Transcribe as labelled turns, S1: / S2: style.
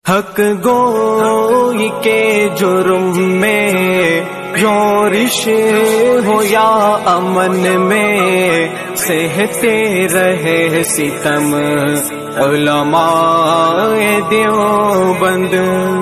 S1: हक गोई के जुर्म में जोरिश हो या अमन में सहते रहे सितम उलमाए देवबंद।